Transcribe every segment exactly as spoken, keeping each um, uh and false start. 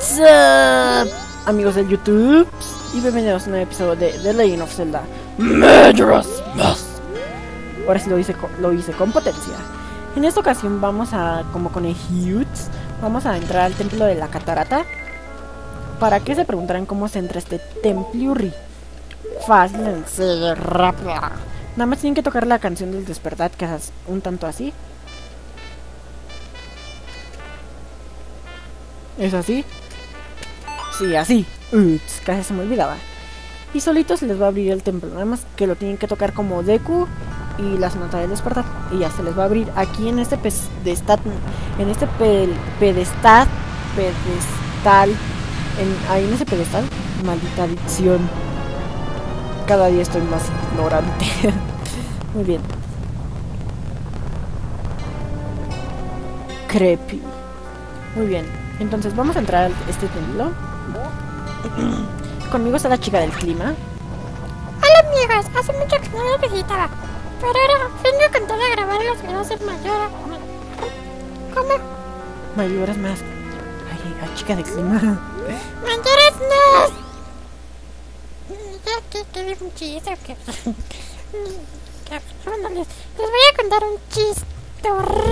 What's up, amigos del YouTube, y bienvenidos a un nuevo episodio de The Legend of Zelda Majora's Mask. Ahora sí lo hice, lo hice con potencia. En esta ocasión vamos a, como con el Huts, vamos a entrar al templo de la catarata. ¿Para qué se preguntarán cómo se entra este templurri? Fácil, sencillo, rápido. Nada más tienen que tocar la canción del despertar, que es un tanto así. ¿Es así? Sí, así. Ups, casi se me olvidaba. Y solito se les va a abrir el templo. Nada más que lo tienen que tocar como Deku y la sonata del despertar. Y ya se les va a abrir aquí en este pedestal. En este pe pedestal. Pedestal. En, ahí en ese pedestal. Maldita adicción. Cada día estoy más ignorante. Muy bien. Creepy. Muy bien. Entonces vamos a entrar a este templo. Conmigo está la chica del clima. Hola amigos, hace mucho que no los visitaba, pero ahora vengo con todo a grabar los videos de Majora. ¿Cómo? Majora's Mask. Ay, la chica del clima. Majora's Mask. Ya que que un chiste o qué. Bueno, les, les voy a contar un chistorrín.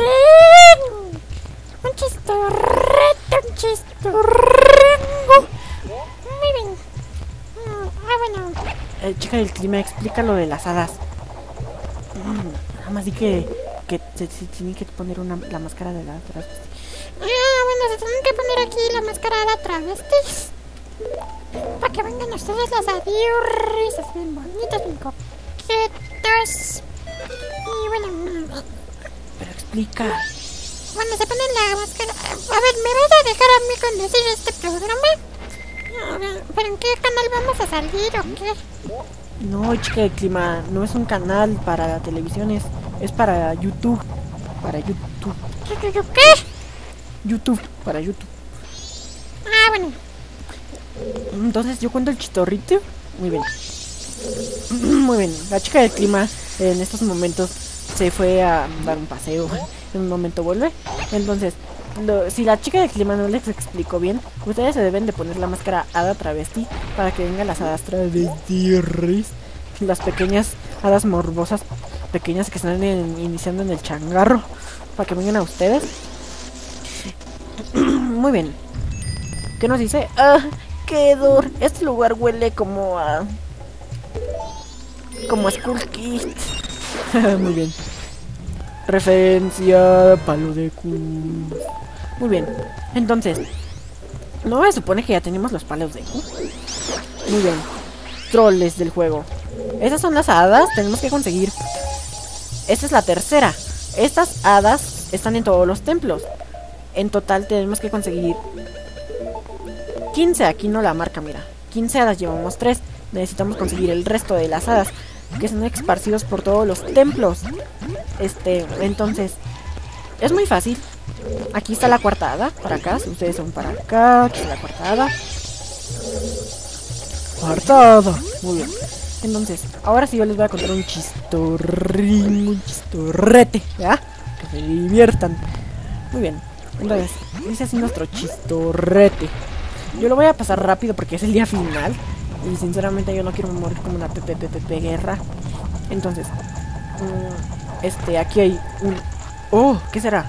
Un chistorrete, un chistorringo. Muy bien. Ah, bueno. Eh, chica del clima, explica lo de las hadas. Mm, nada más di que, que se, se tiene que poner una, la máscara de la travesti. Ah, bueno, se tienen que poner aquí la máscara de la travestis. Para que vengan ustedes las adiurris, bien bonitas, bien coquetas. Y bueno. Pero explica. Bueno, se ponen la máscara. A ver, ¿me vas a dejar a mí conducir este programa? A ver, ¿pero en qué canal vamos a salir o qué? No, chica del clima, no es un canal para televisiones, es para YouTube. Para YouTube. ¿Qué? YouTube, para YouTube. Ah, bueno. Entonces yo cuento el chistorrito. Muy bien. Muy bien, la chica del clima en estos momentos se fue a dar un paseo. En un momento vuelve. Entonces, lo, si la chica del clima no les explicó bien, ustedes se deben de poner la máscara hada travesti para que vengan las hadas travestis, las pequeñas hadas morbosas, pequeñas que están en, iniciando en el changarro, para que vengan a ustedes. Muy bien. ¿Qué nos dice? Ah, qué dor. Este lugar huele como a... como a Skull Kid. Muy bien. Referencia palo de cu. Muy bien. Entonces, ¿no me supone que ya tenemos los palos de cu? Muy bien. Troles del juego. Esas son las hadas. Tenemos que conseguir. Esta es la tercera. Estas hadas están en todos los templos. En total tenemos que conseguir quince. Aquí no la marca, mira. quince hadas, llevamos tres. Necesitamos conseguir el resto de las hadas que son esparcidos por todos los templos. Este, entonces, es muy fácil. Aquí está la cuarta hada, para acá. Si ustedes son para acá, aquí está la cuarta hada. Cuarta hada. Muy bien. Entonces, ahora sí yo les voy a contar un chistorrín, un chistorrete, ¿ya? Que se diviertan. Muy bien. Entonces, dice así nuestro chistorrete. Yo lo voy a pasar rápido porque es el día final. Y sinceramente yo no quiero morir como una pepe pepe pe, guerra. Entonces, um, este, aquí hay un... ¡Oh! ¿Qué será?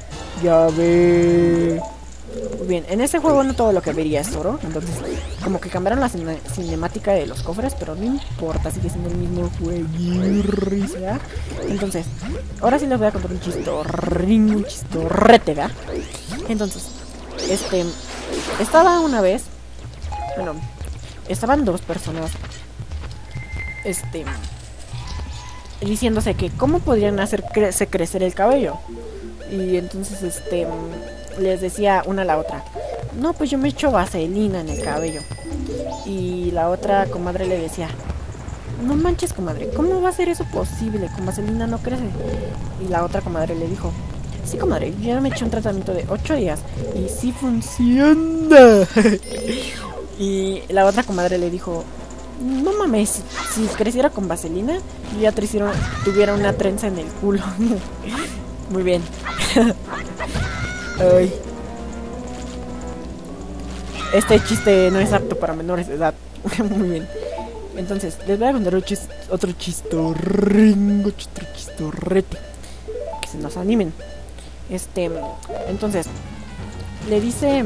Llave. Muy bien, en este juego no todo lo que vería es oro. Entonces, como que cambiaron la cine cinemática de los cofres, pero no importa, sigue siendo el mismo juego. ¿Ya? Entonces, ahora sí les voy a contar un chistorrín, un chistorrete, ¿verdad? Entonces, este... Estaba una vez... Bueno... Estaban dos personas este diciéndose que cómo podrían hacer crece crecer el cabello. Y entonces este les decía una a la otra: no, pues yo me echo vaselina en el cabello. Y la otra comadre le decía: no manches, comadre, ¿cómo va a ser eso posible? Con vaselina no crece. Y la otra comadre le dijo: sí, comadre, yo ya me eché un tratamiento de ocho días y sí funciona. Y la otra comadre le dijo: no mames, si, si creciera con vaselina, yo ya hicieron, tuviera una trenza en el culo. Muy bien. Ay. este chiste no es apto para menores de edad. Muy bien. Entonces, les voy a contar otro, chis otro chistorringo, otro chistorrete. Que se nos animen. Este, entonces, le dice...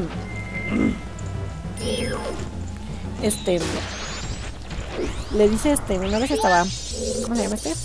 Este... Le dice este, una vez estaba... ¿Cómo se llama este?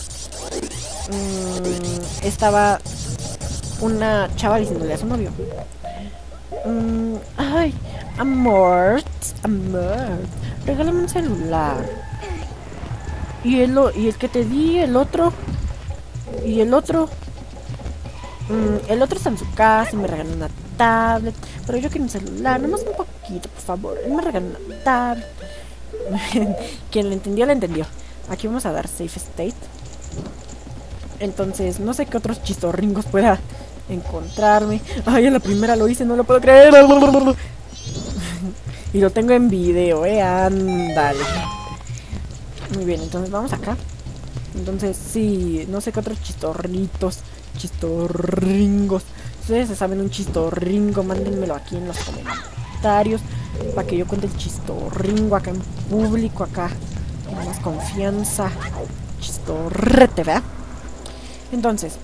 Mm, estaba una chava diciéndole a su novio. Mm, ay, amor, amor, regálame un celular. Y el, y el que te di, el otro. Y el otro. Mm, el otro está en su casa y me regaló una tablet. Pero yo quiero un celular, nomás un poquito, por favor. Él me regaló una tablet. Quien le entendió, le entendió. Aquí vamos a dar safe state. Entonces, no sé qué otros chistorringos pueda encontrarme. Ay, a la primera lo hice, no lo puedo creer. Y lo tengo en video, eh. Ándale. Muy bien, entonces vamos acá. Entonces, sí, no sé qué otros chistorritos, chistorringos. Ustedes se saben un chistorringo, mándenmelo aquí en los comentarios para que yo cuente el chistorringo acá en público, acá con más confianza. Chistorrete, ¿verdad? Entonces,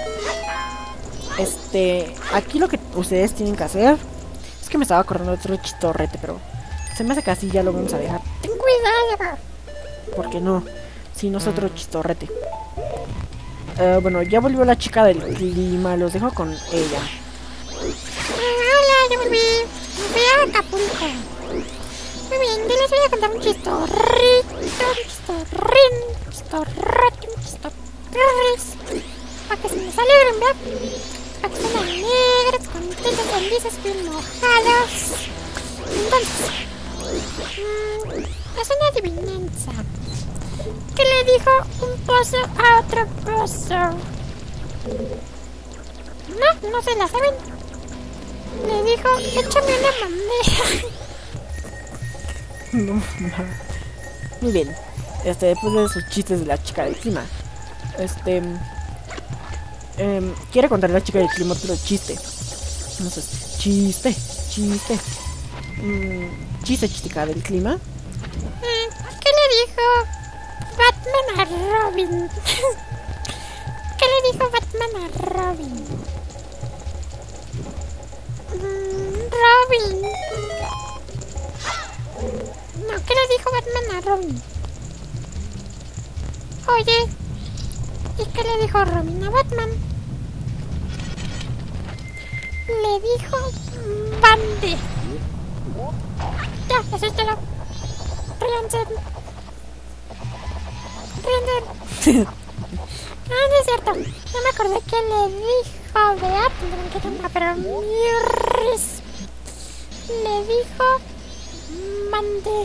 este, aquí lo que ustedes tienen que hacer es que me estaba acordando de otro chistorrete, pero se me hace que así ya lo vamos a dejar. Ten cuidado. ¿Por qué no? Si no es otro chistorrete. Uh, bueno, ya volvió la chica del clima, los dejo con ella. Hola, ya volví. Me fui a Acapulco. Muy bien, yo les voy a contar un chistorrito, un chistorrín, un chistorrete, un chistorris. Para que se me alegren, ¿verdad? Para que estén alegres, contentos, felices, bien mojados. Entonces, mmm, es una adivinanza. ¿Qué le dijo un pozo a otro pozo? No, no se la saben. Le dijo, échame una bandeja. No, no. Muy bien. Este, después de sus chistes de la chica del clima, este, eh, quiere contarle a la chica del clima otro chiste. Entonces, chiste, chiste, mm, chiste, chica del clima. ¿Qué le dijo Batman a Robin? ¿Qué le dijo Batman a Robin? Mm, Robin. No, ¿qué le dijo Batman a Robin? Oye, ¿y qué le dijo Robin a Batman? Le dijo Bande. Ya, eso es todo. Ríanse. Ríanse. Ah, no es cierto. No me acordé qué le dijo, ¿verdad? Tendrán que tomar, pero mirris. Le dijo Mande.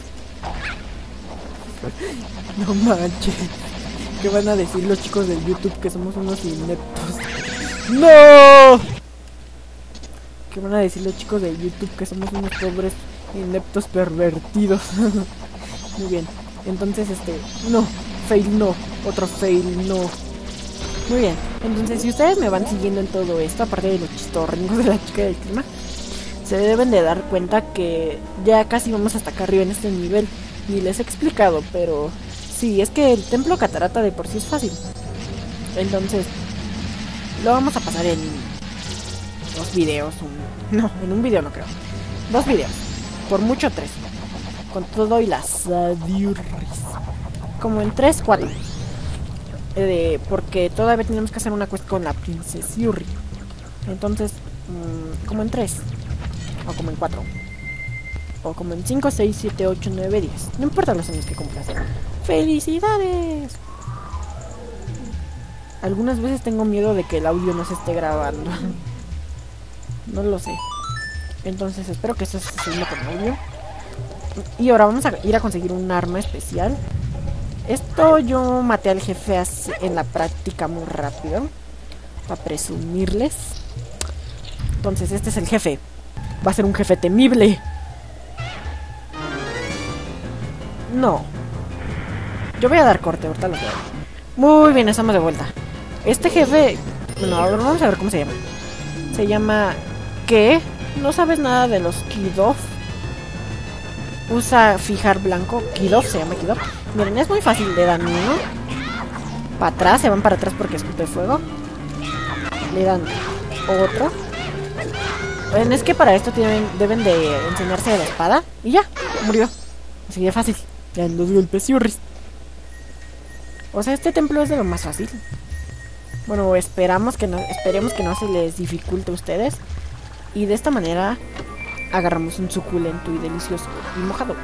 No manches. ¿Qué van a decir los chicos del YouTube? Que somos unos ineptos. ¡No! ¿Qué van a decir los chicos del YouTube? Que somos unos pobres ineptos pervertidos. Muy bien. Entonces, este... No. Fail no. Otro fail no. Muy bien. Entonces, si ustedes me van siguiendo en todo esto, aparte de los chistorringos de la chica del clima, se deben de dar cuenta que ya casi vamos hasta acá arriba en este nivel. Ni les he explicado, pero sí, es que el templo catarata de por sí es fácil. Entonces, lo vamos a pasar en dos videos. Un... No, en un video no creo. Dos videos. Por mucho tres. Con todo y las adiurris. Como en tres, cuatro. Eh, porque todavía tenemos que hacer una quest con la princesa Yurri. Entonces, mmm, como en tres. O como en cuatro. O como en cinco, seis, siete, ocho, nueve, diez. No importa los años que cumplas. ¡Felicidades! Algunas veces tengo miedo de que el audio no se esté grabando. No lo sé. Entonces espero que esto se esté haciendo con audio. Y ahora vamos a ir a conseguir un arma especial. Esto yo maté al jefe así en la práctica muy rápido. Para presumirles. Entonces este es el jefe. Va a ser un jefe temible. No. Yo voy a dar corte, ahorita lo veo. Muy bien, estamos de vuelta. Este jefe... Bueno, ahora vamos a ver cómo se llama. Se llama... ¿Qué? no sabes nada de los Kidov, usa fijar blanco. Kidov se llama Kidov. Miren, es muy fácil. Le dan uno para atrás, se van para atrás porque escupe fuego. Le dan otro. Bueno, es que para esto tienen, deben de enseñarse de la espada. Y ya, murió. Así de fácil. Ya en dos golpes y urris. O sea, este templo es de lo más fácil. Bueno, esperamos que no, esperemos que no se les dificulte a ustedes. Y de esta manera agarramos un suculento y delicioso y mojado.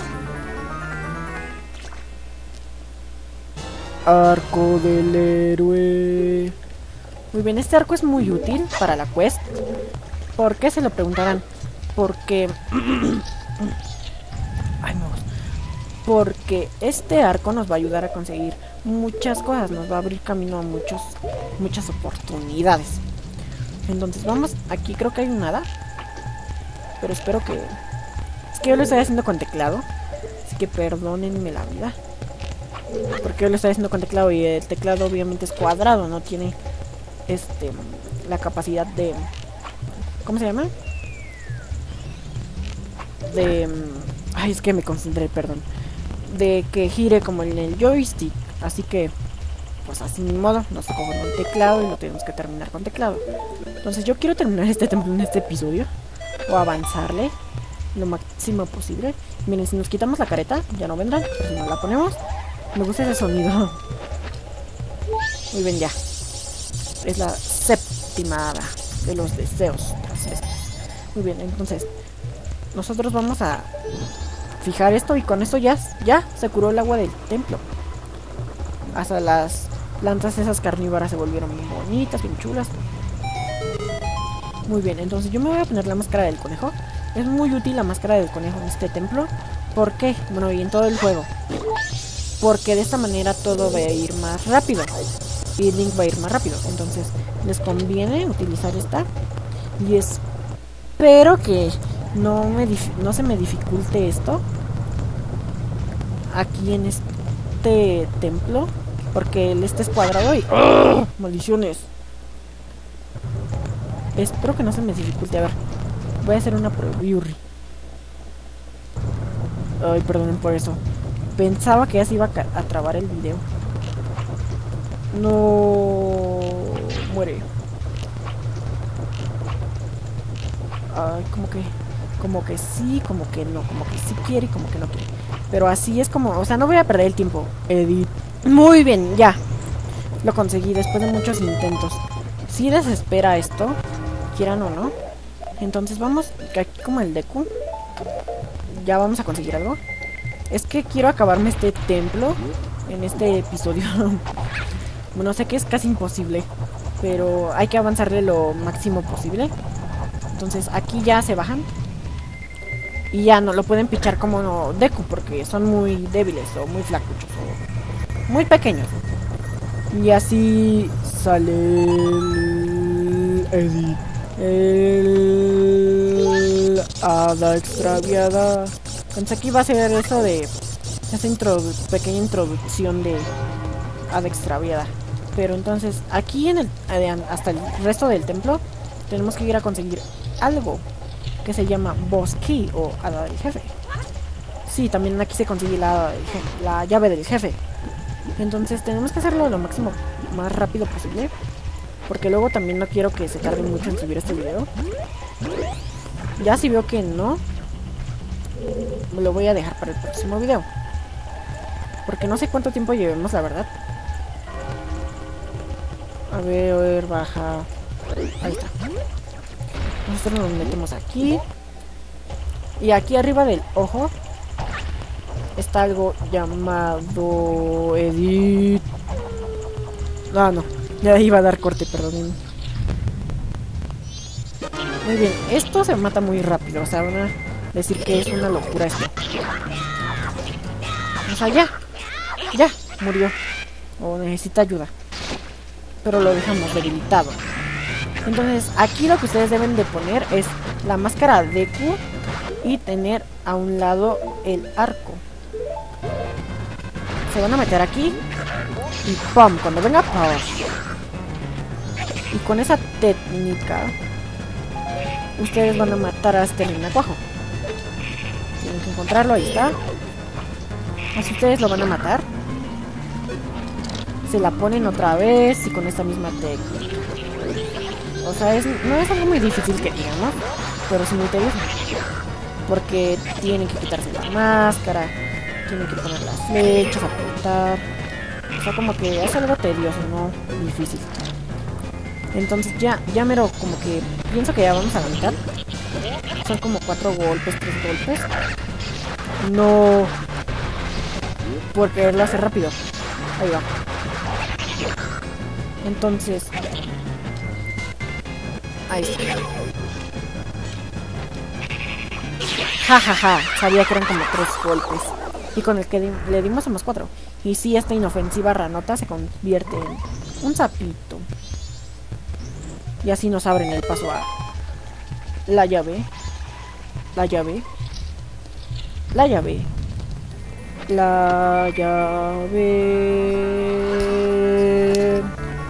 Arco del héroe. Muy bien, este arco es muy útil para la quest. ¿Por qué? Se lo preguntarán. Porque... Ay, no. Porque este arco nos va a ayudar a conseguir muchas cosas. Nos va a abrir camino a muchos, muchas oportunidades. Entonces vamos, aquí creo que hay un hada. Pero espero que... Es que yo lo estoy haciendo con teclado. Así que perdónenme la vida. Porque yo lo estoy haciendo con teclado. Y el teclado obviamente es cuadrado. No tiene este la capacidad de... ¿Cómo se llama? De... Ay, es que me concentré, perdón. De que gire como en el joystick. Así que... Pues así ni modo, nos tocó con un teclado y lo tenemos que terminar con teclado. Entonces yo quiero terminar este templo en este episodio. O avanzarle lo máximo posible. Miren, si nos quitamos la careta, ya no vendrán. Pero si nos la ponemos, me gusta ese sonido. Muy bien, ya. Es la séptima hada de los deseos. Muy bien, entonces nosotros vamos a fijar esto. Y con esto ya, ya se curó el agua del templo. Hasta las plantas esas carnívoras se volvieron bien bonitas, bien chulas. Muy bien, entonces yo me voy a poner la máscara del conejo. Es muy útil la máscara del conejo en este templo. ¿Por qué? Bueno, y en todo el juego. Porque de esta manera todo va a ir más rápido. Y Link va a ir más rápido. Entonces les conviene utilizar esta. Y espero que no, me no se me dificulte esto aquí en este templo. Porque el este es cuadrado y... ¡Oh! ¡Maldiciones! Espero que no se me dificulte. A ver, voy a hacer una prueba. Ay, perdonen por eso. Pensaba que ya se iba a, a trabar el video. No... Muere. Ay, como que... Como que sí, como que no. Como que sí quiere y como que no quiere. Pero así es como... O sea, no voy a perder el tiempo. Edit. Muy bien, ya. Lo conseguí después de muchos intentos. Sí desespera esto, quieran o no. Entonces vamos, que aquí como el Deku. Ya vamos a conseguir algo. Es que quiero acabarme este templo en este episodio. Bueno, sé que es casi imposible, pero hay que avanzarle lo máximo posible. Entonces aquí ya se bajan. Y ya no lo pueden pichar como no, Deku, porque son muy débiles o muy flacuchos o muy pequeños. Y así sale el Edit, el hada extraviada. Entonces aquí va a ser eso de esa introdu pequeña introducción de hada extraviada. Pero entonces aquí en el hasta el resto del templo tenemos que ir a conseguir algo que se llama Boss Key o hada del jefe. Sí, también aquí se consigue la, la llave del jefe. Entonces tenemos que hacerlo lo máximo más rápido posible, porque luego también no quiero que se tarde mucho en subir este video. Ya si veo que no, me lo voy a dejar para el próximo video, porque no sé cuánto tiempo llevemos, la verdad. A ver, a ver, baja. Ahí está. Nosotros nos metemos aquí. Y aquí arriba del ojo está algo llamado Edit. Ah, no. Ya iba a dar corte, perdón. Muy bien. Esto se mata muy rápido. O sea, van a decir que es una locura esto. O sea, ya. Ya. Murió. O necesita ayuda. Pero lo dejamos debilitado. Entonces, aquí lo que ustedes deben de poner es la máscara Deku y tener a un lado el arco. Se van a meter aquí y ¡pum! Cuando venga ¡pum! Y con esa técnica ustedes van a matar a este renacuajo. Tienen que encontrarlo, ahí está. Así ustedes lo van a matar. Se la ponen otra vez y con esta misma técnica. O sea, es, no es algo muy difícil que digamos, pero es muy tedioso. Porque tienen que quitarse la máscara, tienen que poner las flechas, apuntar. O sea, como que es algo tedioso, no difícil. Entonces ya, ya mero, como que pienso que ya vamos a la mitad. Son como cuatro golpes, tres golpes. No por quererlo hacer rápido. Ahí va. Entonces ahí está. Ja, ja, ja. Sabía que eran como tres golpes. Y con el que di le dimos somos cuatro. Y sí, esta inofensiva ranota se convierte en un sapito. Y así nos abren el paso a la llave. La llave. La llave. La llave.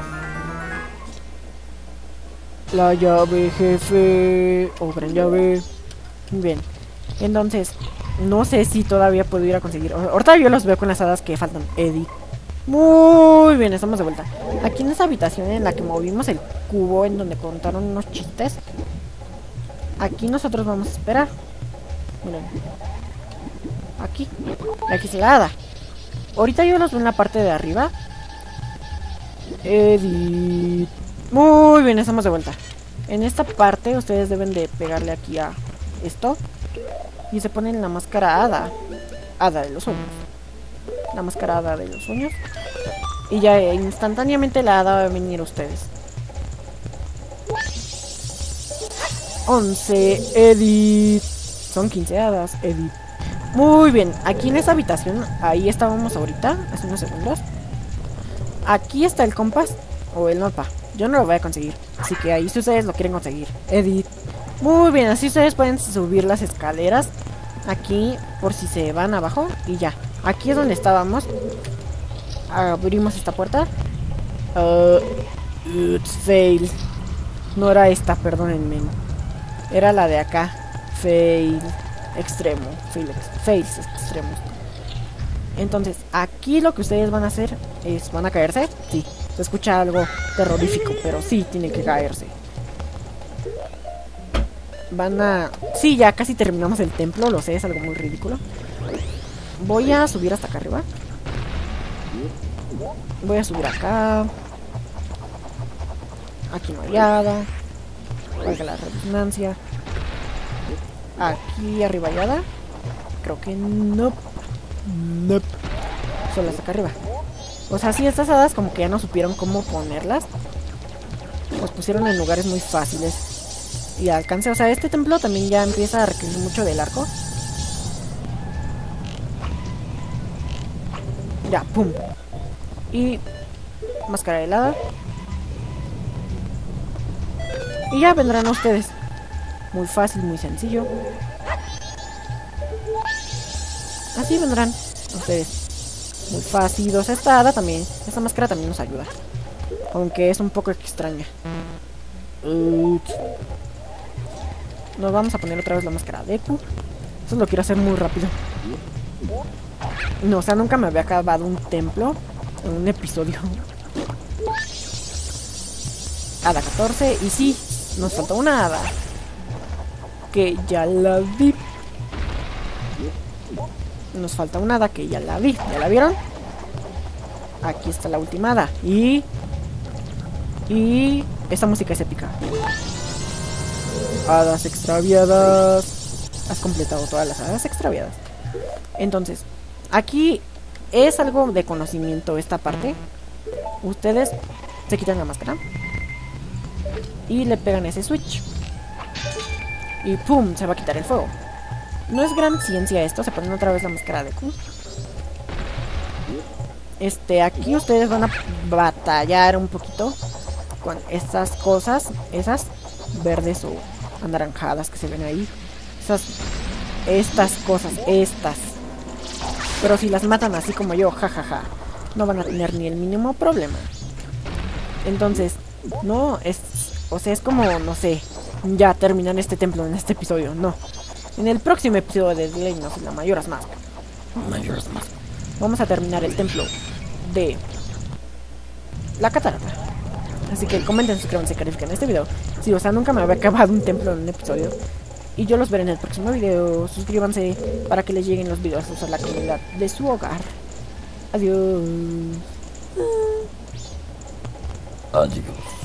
La llave, jefe. O gran llave. Muy bien. Entonces, no sé si todavía puedo ir a conseguir. Ahorita yo los veo con las hadas que faltan. Eddie. Muy bien, estamos de vuelta. Aquí en esa habitación en la que movimos el cubo, en donde contaron unos chistes. Aquí nosotros vamos a esperar. Miren. Aquí. Aquí está la hada. Ahorita yo los veo en la parte de arriba. Edit. Muy bien, estamos de vuelta. En esta parte ustedes deben de pegarle aquí a esto. Y se ponen la máscara hada. Hada de los sueños. La máscara hada de los sueños. Y ya instantáneamente la hada va a venir a ustedes. once, edit. Son quince hadas, edit. Muy bien, aquí en esa habitación, ahí estábamos ahorita, hace unos segundos. Aquí está el compás o el mapa. Yo no lo voy a conseguir, así que ahí si ustedes lo quieren conseguir, edit. Muy bien, así ustedes pueden subir las escaleras aquí por si se van abajo y ya. Aquí es donde estábamos. Abrimos esta puerta. Uh, Oops, fail. No era esta, perdónenme. Era la de acá. Fail. Extremo. Fail, fails extremos. Entonces, aquí lo que ustedes van a hacer es... ¿Van a caerse? Sí. Se escucha algo terrorífico, pero sí tienen que caerse. Van a... Sí, ya casi terminamos el templo. Lo sé, es algo muy ridículo. Voy a subir hasta acá arriba. Voy a subir acá. Aquí no hay nada. Valga la redundancia. Aquí arriba hay nada. Creo que no. No. Solo hasta acá arriba. O sea, sí, estas hadas como que ya no supieron cómo ponerlas. Los pusieron en lugares muy fáciles. Y alcance. O sea, este templo también ya empieza a requerir mucho del arco. Ya, pum. Y máscara helada. Y ya vendrán a ustedes. Muy fácil, muy sencillo. Así vendrán ustedes. Muy fácil. O sea, esta hada también. Esta máscara también nos ayuda. Aunque es un poco extraña. Ups. Nos vamos a poner otra vez la máscara de Deku. Eso lo quiero hacer muy rápido. No, o sea, nunca me había acabado un templo en un episodio. Hada catorce. Y sí, nos falta una hada. Que ya la vi. Nos falta una hada que ya la vi. ¿Ya la vieron? Aquí está la última hada. Y... Y... Esta música es épica. Hadas extraviadas. Has completado todas las hadas extraviadas. Entonces... Aquí es algo de conocimiento esta parte. Ustedes se quitan la máscara y le pegan ese switch. Y ¡pum! Se va a quitar el fuego. No es gran ciencia esto. Se ponen otra vez la máscara de Q. Este, aquí ustedes van a batallar un poquito con estas cosas. Esas verdes o anaranjadas que se ven ahí. Esas, estas cosas, estas. Pero si las matan así como yo, jajaja, ja, ja, no van a tener ni el mínimo problema. Entonces, no, es... O sea, es como, no sé, ya terminar este templo en este episodio, no. En el próximo episodio de The Legend of la Majora's Mask, Majora's Mask, vamos a terminar el templo de la catarata. Así que comenten, suscríbanse y califiquen este video. Si, o sea, nunca me había acabado un templo en un episodio. Y yo los veré en el próximo video. Suscríbanse para que les lleguen los videos a la comunidad de su hogar. Adiós. Adiós.